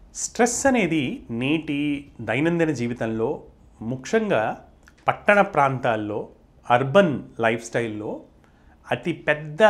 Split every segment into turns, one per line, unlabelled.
Stress అనేది నేటి దైనందిన జీవితంలో ముఖ్యంగా పట్టణ ప్రాంతాల్లో అర్బన్ లైఫ్ స్టైల్లో అతి పెద్ద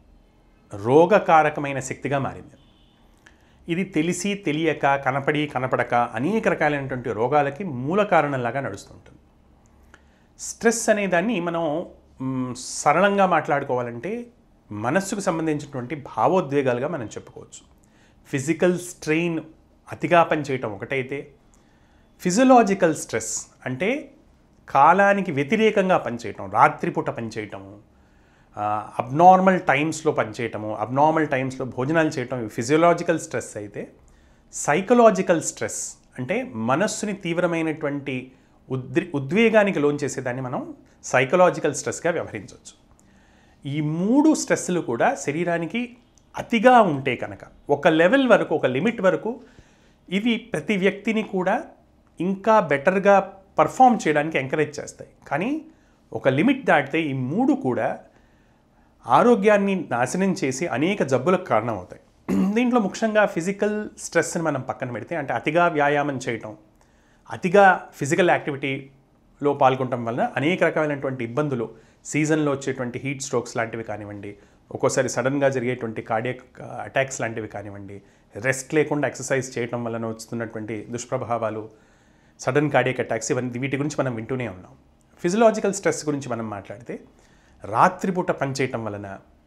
రోగకారకమైన శక్తిగా మారింది. ఇది తెలిసి తెలియక కనపడి కనపడక అనేక రకాలైనటువంటి రోగాలకి మూల కారణంలాగా నడుస్తుంటుంది. స్ట్రెస్ అనే దాన్ని మనం సరళంగా మాట్లాడుకోవాలంటే మనస్సుకు సంబంధించినటువంటి భావోద్వేగాలుగా మనం చెప్పుకోవచ్చు. ఫిజికల్ స్ట్రెయిన్ అతిగా పనిచేయటం ఒకటైతే, ఫిజియలాజికల్ స్ట్రెస్ అంటే కాలానికి వ్యతిరేకంగా పనిచేయటం, రాత్రిపూట పనిచేయటము, అబ్నార్మల్ టైమ్స్లో పనిచేయటము, అబ్నార్మల్ టైమ్స్లో భోజనాలు చేయటం, ఫిజియలాజికల్ స్ట్రెస్ అయితే, సైకలాజికల్ స్ట్రెస్ అంటే మనస్సుని తీవ్రమైనటువంటి ఉద్వేగానికి లోన్ చేసేదాన్ని మనం సైకలాజికల్ స్ట్రెస్గా వ్యవహరించవచ్చు. ఈ మూడు స్ట్రెస్లు కూడా శరీరానికి అతిగా ఉంటే కనుక ఒక లెవెల్ వరకు, ఒక లిమిట్ వరకు ఇవి ప్రతి వ్యక్తిని కూడా ఇంకా బెటర్గా పర్ఫామ్ చేయడానికి ఎంకరేజ్ చేస్తాయి. కానీ ఒక లిమిట్ దాటితే ఈ మూడు కూడా ఆరోగ్యాన్ని నాశనం చేసి అనేక జబ్బులకు కారణం అవుతాయి. దీంట్లో ముఖ్యంగా ఫిజికల్ స్ట్రెస్ని మనం పక్కన పెడితే, అంటే అతిగా వ్యాయామం చేయటం, అతిగా ఫిజికల్ యాక్టివిటీలో పాల్గొనడం వలన అనేక రకమైనటువంటి ఇబ్బందులు, సీజన్లో వచ్చేటువంటి హీట్ స్ట్రోక్స్ లాంటివి కానివ్వండి, ఒక్కోసారి సడన్గా జరిగేటువంటి కార్డియాక్ అటాక్స్ లాంటివి కానివ్వండి, రెస్ట్ లేకుండా ఎక్సర్సైజ్ చేయడం వలన వస్తున్నటువంటి దుష్ప్రభావాలు, సడన్ కార్డియాక్ అటాక్స్, ఇవన్నీ వీటి గురించి మనం వింటూనే ఉన్నాం. ఫిజియలాజికల్ స్ట్రెస్ గురించి మనం మాట్లాడితే, రాత్రిపూట పనిచేయటం వలన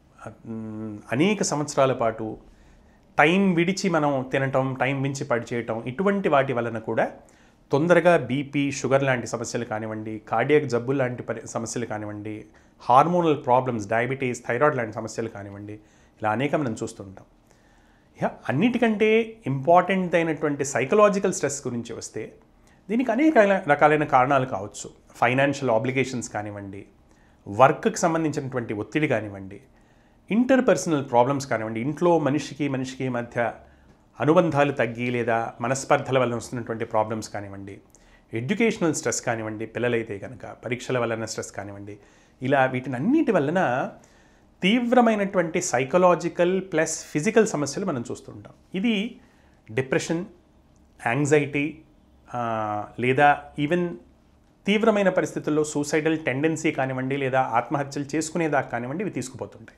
అనేక సంవత్సరాల పాటు టైం విడిచి మనం తినటం, టైం మించి పడి చేయటం, ఇటువంటి వాటి వలన కూడా తొందరగా బీపీ, షుగర్ లాంటి సమస్యలు కానివ్వండి, కార్డియాక్ జబ్బులు లాంటి సమస్యలు కానివ్వండి, హార్మోనల్ ప్రాబ్లమ్స్, డయాబెటీస్, థైరాయిడ్ లాంటి సమస్యలు కానివ్వండి, ఇలా అనేక మనం చూస్తుంటాం. అన్నిటికంటే ఇంపార్టెంట్ అయినటువంటి సైకలాజికల్ స్ట్రెస్ గురించి వస్తే, దీనికి అనేక రకాలైన కారణాలు కావచ్చు. ఫైనాన్షియల్ ఆబ్లిగేషన్స్ కానివ్వండి, వర్క్కి సంబంధించినటువంటి ఒత్తిడి కానివ్వండి, ఇంటర్పర్సనల్ ప్రాబ్లమ్స్ కానివ్వండి, ఇంట్లో మనిషికి మధ్య అనుబంధాలు తగ్గి లేదా మనస్పర్ధల వల్ల వస్తున్నటువంటి ప్రాబ్లమ్స్ కానివ్వండి, ఎడ్యుకేషనల్ స్ట్రెస్ కానివ్వండి, పిల్లలైతే కనుక పరీక్షల వలన స్ట్రెస్ కానివ్వండి, ఇలా వీటినన్నిటి వలన తీవ్రమైనటువంటి సైకలాజికల్ ప్లస్ ఫిజికల్ సమస్యలు మనం చూస్తుంటాం. ఇది డిప్రెషన్, యాంగ్జైటీ లేదా ఈవెన్ తీవ్రమైన పరిస్థితుల్లో సూసైడల్ టెండెన్సీ కానివ్వండి, లేదా ఆత్మహత్యలు చేసుకునేదాకా కానివ్వండి, ఇవి తీసుకుపోతుంటాయి.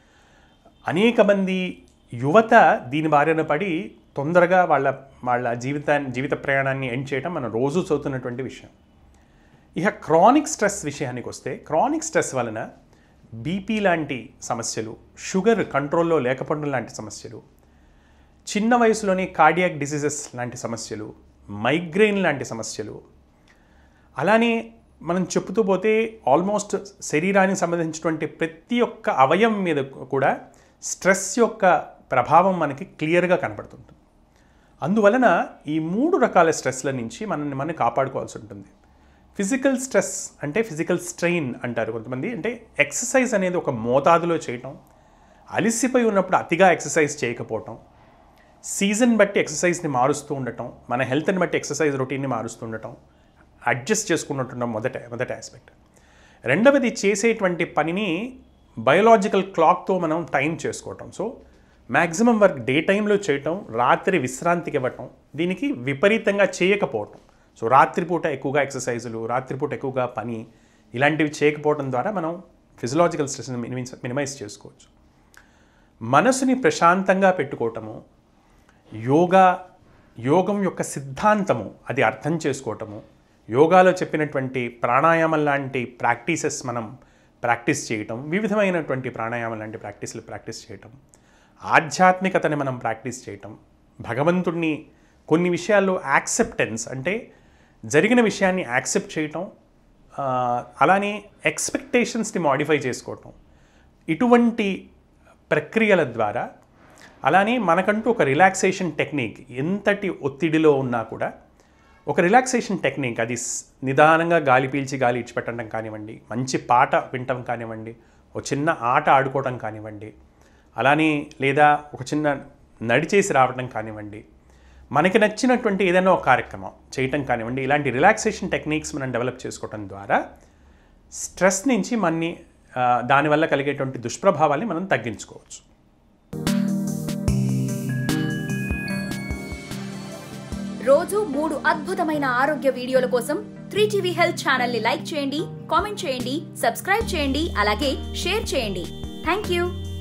అనేక మంది యువత దీని బారిన పడి తొందరగా వాళ్ళ జీవిత ప్రయాణాన్ని ఎండ్ చేయడం మనం రోజు చదువుతున్నటువంటి విషయం. ఇక క్రానిక్ స్ట్రెస్ విషయానికి వస్తే, క్రానిక్ స్ట్రెస్ వలన బీపీ లాంటి సమస్యలు, షుగర్ కంట్రోల్లో లేకపోవడం లాంటి సమస్యలు, చిన్న వయసులోనే కార్డియాక్ డిసీజెస్ లాంటి సమస్యలు, మైగ్రెయిన్ లాంటి సమస్యలు, అలానే మనం చెప్పుతూ పోతే ఆల్మోస్ట్ శరీరానికి సంబంధించినటువంటి ప్రతి ఒక్క అవయవం మీద కూడా స్ట్రెస్ యొక్క ప్రభావం మనకి క్లియర్గా కనపడుతుంది. అందువలన ఈ మూడు రకాల స్ట్రెస్ల నుంచి మనం కాపాడుకోవాల్సి ఉంటుంది. ఫిజికల్ స్ట్రెస్ అంటే ఫిజికల్ స్ట్రెయిన్ అంటారు కొంతమంది. అంటే ఎక్సర్సైజ్ అనేది ఒక మోతాదులో చేయటం, అలిసిపోయి ఉన్నప్పుడు అతిగా ఎక్సర్సైజ్ చేయకపోవటం, సీజన్ బట్టి ఎక్సర్సైజ్ని మారుస్తూ ఉండటం, మన హెల్త్ని బట్టి ఎక్సర్సైజ్ రొటీన్ని మారుస్తూ ఉండటం, అడ్జస్ట్ చేసుకుంటుండటం మొదటి ఆస్పెక్ట్. రెండవది, చేసేటువంటి పనిని బయోలాజికల్ క్లాక్తో మనం టైం చేసుకోవటం. సో మ్యాక్సిమం వర్క్ డే టైంలో చేయటం, రాత్రి విశ్రాంతికి ఇవ్వటం, దీనికి విపరీతంగా చేయకపోవటం. సో రాత్రిపూట ఎక్కువగా ఎక్సర్సైజులు, రాత్రిపూట ఎక్కువగా పని, ఇలాంటివి చేయకపోవడం ద్వారా మనం ఫిజియలాజికల్ స్ట్రెస్ని మినిమైజ్ చేసుకోవచ్చు. మనసుని ప్రశాంతంగా పెట్టుకోవటము, యోగం యొక్క సిద్ధాంతము అది అర్థం చేసుకోవటము, యోగాలో చెప్పినటువంటి ప్రాణాయామం లాంటి ప్రాక్టీసెస్ మనం ప్రాక్టీస్ చేయటం, వివిధమైనటువంటి ప్రాణాయామం లాంటి ప్రాక్టీస్ చేయటం, ఆధ్యాత్మికతని మనం ప్రాక్టీస్ చేయటం, భగవంతుడిని కొన్ని విషయాల్లో యాక్సెప్టెన్స్ అంటే జరిగిన విషయాన్ని యాక్సెప్ట్ చేయటం, అలానే ఎక్స్పెక్టేషన్స్ని మాడిఫై చేసుకోవటం, ఇటువంటి ప్రక్రియల ద్వారా, అలానే మనకంటూ ఒక రిలాక్సేషన్ టెక్నిక్, ఎంతటి ఒత్తిడిలో ఉన్నా కూడా ఒక రిలాక్సేషన్ టెక్నిక్, అది నిదానంగా గాలి పీల్చి గాలి ఇచ్చిపెట్టడం కానివ్వండి, మంచి పాట వినటం కానివ్వండి, ఒక చిన్న ఆట ఆడుకోవడం కానివ్వండి, అలానే లేదా ఒక చిన్న నడిచేసి రావడం కానివ్వండి, మనకి నచ్చినటువంటి ఏదైనా ఒక కార్యక్రమం చేయటం కానివ్వండి, ఇలాంటి రిలాక్సేషన్ టెక్నిక్స్ మనం డెవలప్ చేసుకోవడం ద్వారా స్ట్రెస్ నుంచి దానివల్ల కలిగేటువంటి దుష్ప్రభావాల్ని మనం తగ్గించుకోవచ్చు.
రోజు 3 అద్భుతమైన ఆరోగ్య వీడియోల కోసం 3TV హెల్త్ ఛానల్ ని లైక్ చేయండి, కామెంట్ చేయండి, సబ్స్క్రైబ్ చేయండి, అలాగే షేర్ చేయండి. థాంక్యూ.